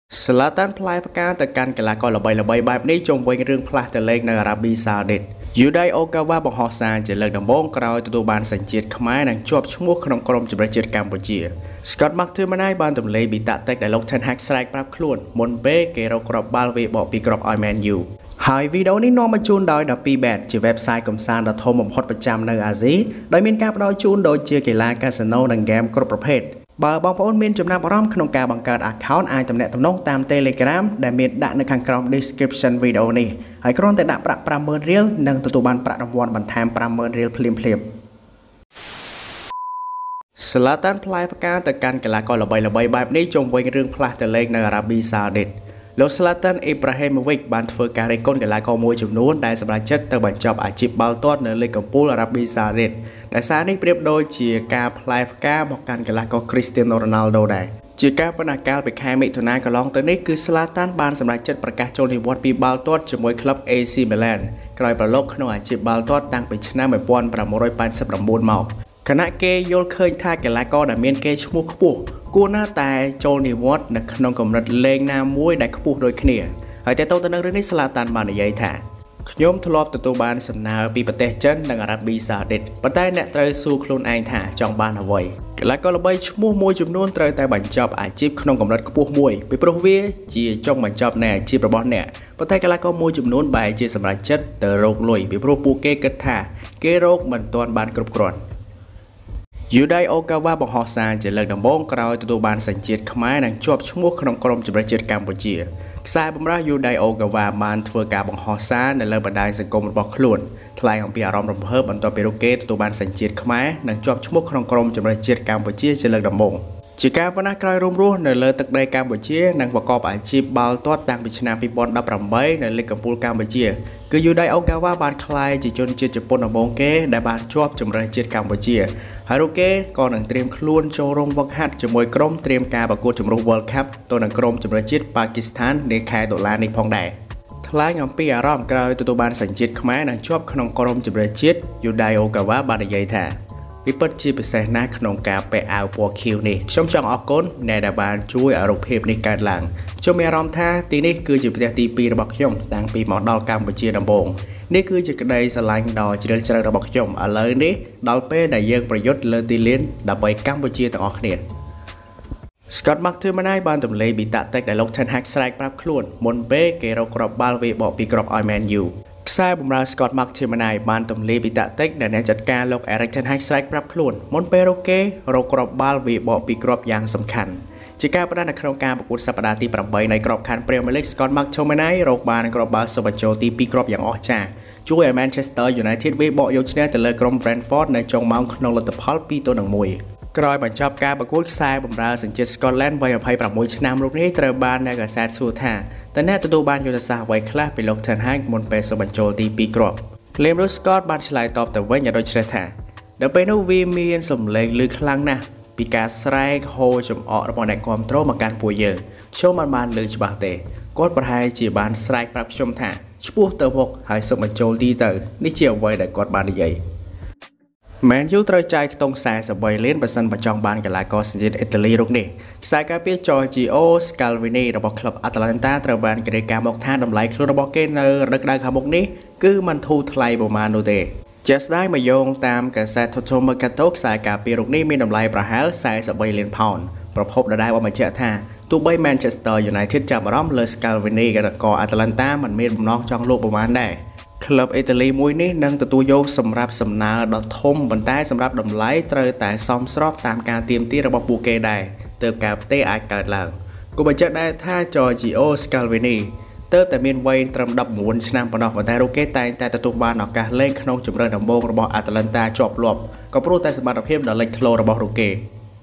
Selatan Play ប្រកាសទៅកាន់កីឡាករល្បីៗបែបនេះជុំវិញរឿងផ្លាស់ទៅលេងនៅអារ៉ាប៊ីសាអូឌីតយូដៃអូកាវ៉ាបង្ហោះសារជាលើកដំបូងក្រោយទទួលបានសញ្ជាតិខ្មែរនិងជាប់ឈ្មោះក្នុងក្រុមជម្រើសជាតិកម្ពុជា Scott McTominay បានទម្លាយពីតាក់ទិកដែលលោក Ten Hag ស្រែកប្រាប់ខ្លួនមុនពេលគេរកគ្រាប់បាល់វាបកពីគ្រាប់ឲ្យ Man U ហើយវីដេអូនេះនាំមកជូនដោយ 12bet ជា website កម្សាន្តដ៏ធំបំផុតប្រចាំនៅអាស៊ីដែលមានការផ្ដល់ជូនដូចជាកីឡាកាស៊ីណូនិងហ្គេមគ្រប់ប្រភេទបើបងប្អូនមានចំណាប់អារម្មណ៍ក្នុងការបង្កើត account អាចទំនាក់ទំនងតាម Telegram ដែលមានដាក់នៅខាងក្រោម description វីដេអូនេះហើយគ្រាន់តែដាក់ប្រាក់ 50,000 រៀលនិងទទួលបានប្រាក់រង្វាន់បន្ថែម 50,000 រៀលភ្លាមៗ Selatan Play ប្រកាសទៅកាន់កីឡាករល្បីៗបែបនេះជុំវិញរឿងផ្លាស់ទៅលេងនៅអារ៉ាប៊ីសាអូឌីតលោក Zlatan Ibrahimovic បានធ្វើការរិះគន់កីឡាករមួយចំនួនដែលសម្រេចចិត្តទៅបញ្ចប់អាជីពបាល់ទាត់នៅលេខកំពូលអារ៉ាប៊ីសាអូឌីតដែលសារនេះប្រៀបដូចជាការផ្លែផ្កាមកកាន់កីឡាករ Cristiano Ronaldo ដែរជាការបណ្ណាការពីខែមិថុនាកន្លងទៅនេះគឺ Zlatan បានសម្រេចចិត្តប្រកាសចូលនិវត្តន៍ពីបាល់ទាត់ជាមួយក្លឹប AC Milan ក្រោយប្រឡូកក្នុងអាជីពបាល់ទាត់តាំងពីឆ្នាំ 1989 មកខណៈគេយល់ឃើញថាកីឡាករដែលមានកេរ្តិ៍ឈ្មោះខ្ពស់គួរណាស់តែចូលនិវត្តន៍នៅក្នុងកម្រិតលេងណាមួយដែលខ្ពស់ដូចគ្នាហើយតែទៅនឹងរឿងនេះ Zlatan បាននិយាយថាខ្ញុំធ្លាប់ទទួលបានសំណើពីប្រទេសចិននិងអារ៉ាប៊ីសាអូឌីតប៉ុន្តែអ្នកត្រូវសួរខ្លួនឯងថាចង់បានអ្វីកីឡាករល្បីឈ្មោះមួយចំនួនត្រូវតែបញ្ចប់អាជីពក្នុងកម្រិតខ្ពស់មួយពីព្រោះវាជាចុងបញ្ចប់នៃអាជីពរបស់អ្នកប៉ុន្តែកីឡាករមួយចំនួនបែរជាសម្រេចចិត្តទៅរកលុយពីព្រោះពួកគេគិតថាគេរកមិនទាន់បានគ្រប់គ្រាន់យូដៃអូកាវ៉ាបង្ហោះសារជាលើកដំបូងក្រោយទទួលបានសញ្ជាតិខ្មែរនិងជាប់ឈ្មោះក្នុងក្រុមជម្រើសជាតិកម្ពុជាខ្សែបម្រើយូដៃអូកាវ៉ាបានធ្វើការបង្ហោះសារនៅលើបណ្ដាញសង្គមរបស់ខ្លួនថ្លែងអំពីអារម្មណ៍រំភើបបន្ទាប់ពីលោកគេទទួលបានសញ្ជាតិខ្មែរនិងជាប់ឈ្មោះក្នុងក្រុមជម្រើសជាតិកម្ពុជាជាលើកដំបូងជាការប៉ុណ្ណាក្រោយរួមរស់នៅលើទឹកដីកម្ពុជានិងប្រកបអាជីពបាល់ទាត់តាំងពីឆ្នាំ 2018 នៅលេខកំពូលកម្ពុជាគឺយូដៃអូកាវ៉ាបានក្លាយជាជនជាតិជប៉ុនដំបូងគេដែលបានជាប់ជម្រើសជាតិកម្ពុជាហើយលោកគេក៏នឹងត្រៀមខ្លួនចូលរួមហ្វឹកហាត់ជាមួយក្រុមត្រៀមការប្រកួតជម្រុះ World Cup ទៅនឹងក្រុមជម្រើសជាតិប៉ាគីស្ថាននាខែតុលានេះផងដែរថ្លែងអំពីអារម្មណ៍ក្រោយទទួលបានសញ្ជាតិខ្មែរនិងជាប់ក្នុងក្រុមជម្រើសជាតិយូដៃអូកាវ៉ាបាននិយាយថាវាពិតជាពិសេសណាស់ក្នុងការពាក់អាវពណ៌ខៀវនេះខ្ញុំចង់អរគុណអ្នកដែលបានជួយឲ្យរូបភាពនេះកើតឡើងខ្ញុំមានអារម្មណ៍ថាទីនេះគឺជាប្រទេសទី2របស់ខ្ញុំតាំងពីមកដល់កម្ពុជាដំបូងនេះគឺជាក្តីស្រឡាញ់ដ៏ជ្រាលជ្រៅរបស់ខ្ញុំឥឡូវនេះដល់ពេលដែលយើងប្រយុទ្ធលើទីលានដើម្បីកម្ពុជាទាំងអស់គ្នា Scott McTominay បានទម្លាយពីតាក់ទិកដែលលោក Ten Hag ស្រែកប្រាប់ខ្លួនមុនពេលគេរកគ្រាប់បាល់វាបកពីគ្រាប់ឲ្យ Man Uខ្សែបម្រើ Scott McTominay បានទម្លាយពីតាក់ទិកដែលអ្នកចាត់ការលោក Erik Ten Hag ស្រែកប្រាប់ខ្លួនមុនពេលរកគេរកគ្រាប់បាល់វាបកពីគ្រាប់យ៉ាងសំខាន់ជាការផ្ដាច់នៅក្នុងការប្រកួតសប្តាហ៍ទី 8 នៃក្របខ័ណ្ឌ Premier League Scott McTominay រកបានគ្រាប់បាល់សុបបញ្ចូលទី 2 គ្រាប់យ៉ាងអស្ចារ្យជួយឲ្យ Manchester United វាបកយកឈ្នះទៅលើក្រុម Brentford នៅចុងម៉ោងក្នុងលទ្ធផល 2-1 ក្រោយបញ្ចប់ការប្រកួតខ្សែបម្រើសញ្ជាតិ Scotland វ័យ 26 ឆ្នាំរូបនេះត្រូវបានអ្នកកាសែតសួរថាតើអ្នកទទួលបានយុទ្ធសាស្ត្រអ្វីខ្លះពីលោក Ten Hag មុនពេលសុបបញ្ចូលទី 2 គ្រាប់លេមរូ Scott បានឆ្លើយតបទៅវិញយ៉ាងដូចនេះថាដល់ពេលនោះវាមានសំឡេងឮខ្លាំងណាស់ពីការស្រែកហូរចំអករបស់អ្នកគាំទ្រមកកាន់ពួកយើងខ្ញុំមិនបានឮច្បាស់ទេគាត់ប្រហែលជាបានស្រែកប្រាប់ខ្ញុំថាឆ្ពោះទៅមុខហើយសុំបញ្ចូលទីទៅនេះជាអ្វីដែលគាត់បាននិយាយMan U ត្រូវចាយខ្ទង់43លានបើសិនបើចង់បានកីឡាករសញ្ជាតិអ៊ីតាលីរូបនេះខ្សែការពារ Giorgio Scalvini របស់ក្លឹប Atalanta ត្រូវបានគេរាយការណ៍មកថាតម្លៃខ្លួនរបស់គេនៅរដូវក្តៅខាងមុខនេះគឺមិនធូរថ្លៃប៉ុន្មាននោះទេជាក់ស្ដែងមកយោងតាមកាសែត Toto Mercato ខ្សែការពាររូបនេះមានតម្លៃប្រហែល43លានផោនប្រភពដដែលបានបញ្ជាក់ថាទោះបី Manchester United ចាប់អារម្មណ៍លើ Scalvini ក៏ Atalanta មិនមានបំណងចង់លក់ប៉ុន្មានដែរក្លឹបអ៊ីតាលីមួយនេះនឹងទទួលយកសម្រាប់សំណើដ៏ធំប៉ុន្តែសម្រាប់តម្លៃត្រូវតែសមស្របតាមការទាមទាររបស់ពួកគេដែរទើបការផ្ទេរអាចកើតឡើងគូបញ្ជាក់ដែរថា Giorgio Scalvini ទើបតែមានវ័យត្រឹម19ឆ្នាំប៉ុណ្ណោះប៉ុន្តែលោកគេតែងតែទទួលបានឱកាសលេងក្នុងជម្រើសដំបូងរបស់ Atalanta ជាប់លាប់ក៏ព្រោះតែសមត្ថភាពដ៏លេចធ្លោរបស់លោកគេ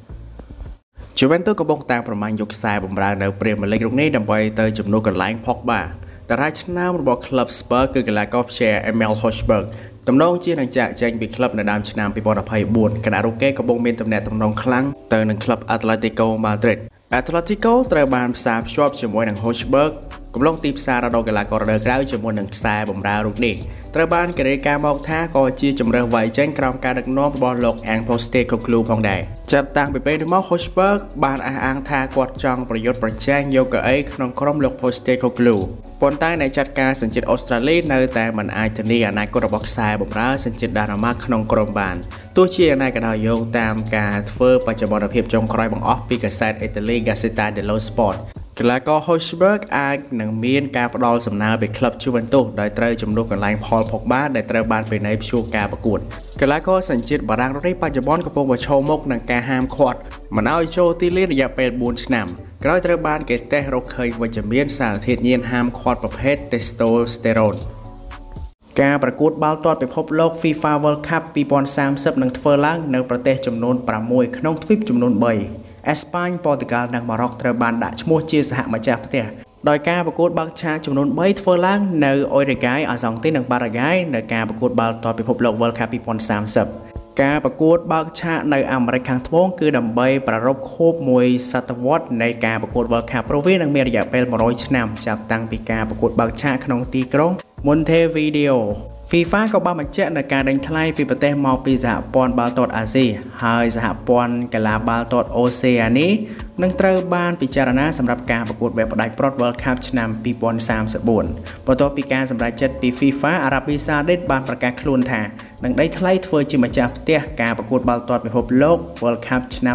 Juventus កំពុងតាមប្រមាញ់យកខ្សែបម្រើនៅ Premier League រូបនេះដើម្បីទៅជំនួសកន្លែង Pogbaតារាឆ្នាំរបស់ក្លឹប Spurs គឺកីឡាករ Pierre-Emile Hojbjerg ទំនងជានឹងចាក់ចែងពីក្លឹបនៅដើមឆ្នាំ 2024 ខណៈរូបគេកំពុងមានទំនាក់ទំនងខ្លាំងទៅនឹងក្លឹប Atletico Madrid Atletico ត្រូវបានផ្សារភ្ជាប់ជាមួយនឹង Hojbjerg កំឡុងទីផ្សាររដូវកីឡាកររដូវក្រោយជាមួយនឹងខ្សែបម្រើរូបនេះត្រូវបានគេរាយការណ៍មកថាក៏ជាជំរើសវាយចេញក្រោមការដឹកនាំរបស់លោកអាងផូស្តេកូក្លូផងដែរចាប់តាំងពីពេលនេះមក Hotspur បានអះអាងថាគាត់ចង់ប្រយុទ្ធប្រជែងយកកៅអីក្នុងក្រុមលោក Postecoglou ប៉ុន្តែអ្នកចាត់ការសញ្ជាតិអូស្ត្រាលីនៅតែមិនអាចធានាអនាគតរបស់ខ្សែបម្រើសញ្ជាតិដាណាម៉ាកក្នុងក្រុមបានទោះជាយ៉ាងណាក៏ដោយយោងតាមការធ្វើបច្ចុប្បន្នភាពចុងក្រោយបង្អស់ពីកាសែតអ៊ីតាលី Gazzetta dello Sport កីឡាករ Hotspur អាចនឹងមានការផ្ដល់សំណើពីក្លឹប Juventus ដោយត្រូវជំនួសកន្លែង Paul Pogba ដែលត្រូវបានពិន័យព្យួរការប្រកួតកីឡាករសញ្ជាតិបារាំងនេះបច្ចុប្បន្នកំពុងប្រឈមមុខនឹងការហាមឃាត់មិនឲ្យចូលទីលានរយៈពេល4ឆ្នាំក្រោយត្រូវបានគេតេស្តរកឃើញវិជ្ជមានសារធាតុញៀនហាមឃាត់ប្រភេទ Testosterone ការប្រកួតបាល់ទាត់ពិភពលោក FIFA World Cup 2030នឹងធ្វើឡើងនៅប្រទេសចំនួន6ក្នុងទ្វីបចំនួន3អេស្ប៉ាញ ប៉ូទុយហ្គាល់ និងម៉ារ៉ុកត្រូវបានដាក់ឈ្មោះជាសហម្ចាស់ផ្ទះដោយការប្រកួតបើកឆាកចំនួន3ធ្វើឡើងនៅអ៊ុយរ៉េហ្គាយ អាសង់ទីន និងបារ៉ាហ្គាយនៅការប្រកួតបាល់ទាត់ពិភពលោក World Cup 2030ការប្រកួតបើកឆាកនៅអាមេរិកខាងត្បូងគឺដើម្បីប្រារព្ធខួបមួយសតវត្សរ៍នៃការប្រកួត World Cup ព្រោះវានឹងមានរយៈពេល100ឆ្នាំចាប់តាំងពីការប្រកួតបើកឆាកក្នុងទីក្រុង Montevideo FIFA ក៏បានបញ្ជាក់នៅការដេញថ្លៃពីប្រទេសមកពីសហព័ន្ធបាល់ទាត់អាស៊ីហើយសហព័ន្ធកីឡាបាល់ទាត់អូសេអានីនឹងត្រូវបានពិចារណាសម្រាប់ការប្រកួតបែបផ្ដាច់ព្រ័ត្រ World Cup ឆ្នាំ2034បន្ទាប់ពីការសម្រេចចិត្តពី FIFA អារ៉ាប៊ីសាអូឌីតបានប្រកាសខ្លួនថានឹងដេញថ្លៃធ្វើជាម្ចាស់ផ្ទះការប្រកួតបាល់ទាត់ពិភពលោក World Cup ឆ្នាំ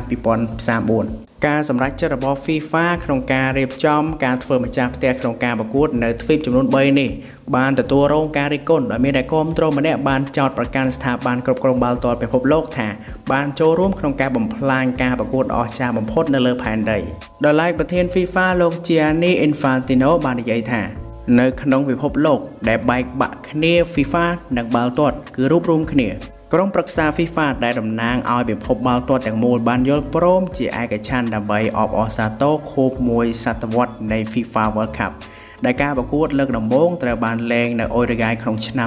2034ការសម្រេចចិត្តរបស់ FIFA ក្នុងការរៀបចំការធ្វើម្ចាស់ផ្ទះក្នុងការប្រកួតនៅទ្វីបចំនួន3នេះបានទទួលរងការរិះគន់ដោយមានអ្នកគាំទ្រម្នាក់បានចោទប្រកាន់ស្ថាប័នគ្រប់គ្រងបាល់ទាត់ពិភពលោកថាបានចូលរួមក្នុងការបំផ្លាញការប្រកួតអស្ចារ្យបំផុតនៅលើផែនដីដោយឡែកប្រធាន FIFA លោក Gianni Infantino បាននិយាយថានៅក្នុងពិភពលោកដែលបែកបាក់គ្នា FIFA និងបាល់ទាត់គឺរួបរวมគ្នាក្រុមប្រឹក្សា FIFA ដែលតំណាងឲ្យពិភពបាល់ទាត់ទាំងមូលបានយល់ព្រមជាឯកច្ឆន្ទដើម្បីអបអរសាទរខួបមួយសតវត្សរ៍នៃ FIFA World Cup ដែលការប្រកួតលើកដំបូងត្រូវបានលេងនៅអ៊ុយរ៉េហ្គាយក្នុងឆ្នាំ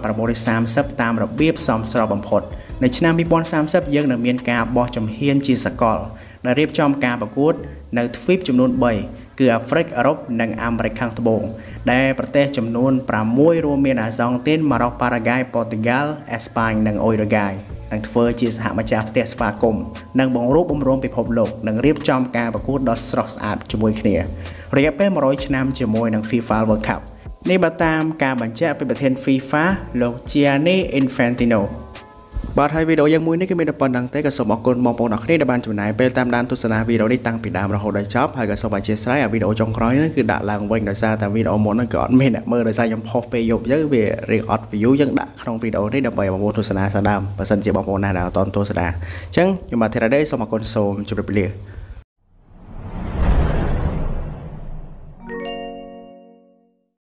1930តាមរបៀបសមស្របបំផុតនៅឆ្នាំ2030យើងនឹងមានការបោះជំហានជាសកលដែលរៀបចំការប្រកួតនៅទ្វីបចំនួន3គឺអាហ្វ្រិកអឺរ៉ុបនិងអាមេរិកខាងត្បូងដែលប្រទេសចំនួន6រួមមានអាសង់ទីនម៉ារ៉ុកប៉ារ៉ាហ្គាយប៉ូទុយហ្គាល់អេស្ប៉ាញនិងអ៊ុយរ៉េហ្គាយនឹងធ្វើជាសហម្ចាស់ផ្ទះស្វាគមន៍និងបង្រួបបង្រួមពិភពលោកនិងរៀបចំការប្រកួតដ៏ស្រស់ស្អាតជាមួយគ្នារយៈពេល100ឆ្នាំជាមួយនឹង FIFA World Cup នេះបើតាមការបញ្ជាក់ពីប្រធាន FIFA លោក Gianni Infantinoបាទហើយវីដេអូយ៉ាងមួយនេះគឺមានតែប៉ុណ្្នឹងទេក៏សូមអរគុណបងប្អូនអរគ្នាដែលបានចំណាយពេលតាមដានទស្សនាវីដេអូនេះតាំងពីដើមរហូតដល់ចប់ហើយក៏សូមអធិស្ឋានឲ្យវីដេអូចុងក្រោយនេះគឺដាក់ឡើងវិញដោយសារតែវីដេអូមុនហ្នឹងក៏អត់មានអ្នកមើលដោយសារខ្ញុំផុសពេលយប់យើងវារៀងអត់ view យើងដាក់ក្នុងវីដេអូនេះដើម្បីឲ្យបងប្អូនទស្សនាសាដើមបើសិនជាបងប្អូនណាដែលអត់ទាន់ទស្សនាអញ្ចឹងខ្ញុំបាទធីរ៉ាដេសូមអរគុណសូមជម្រាបលា